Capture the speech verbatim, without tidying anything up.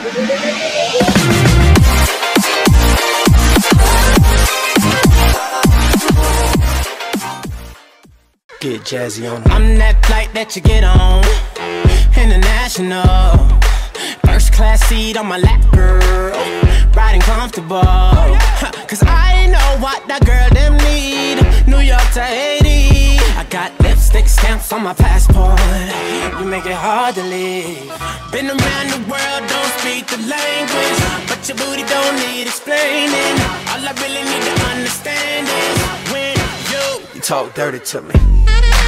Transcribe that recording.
Get jazzy on. I'm that flight that you get on, international. First class seat on my lap, girl, riding comfortable. Cause I know what that girl them need. New York to Haiti, I got lipstick stamps on my passport. You make it hard to leave. Been around the world, don't speak the language, but your booty don't need explaining. All I really need to understand is when you, You talk dirty to me.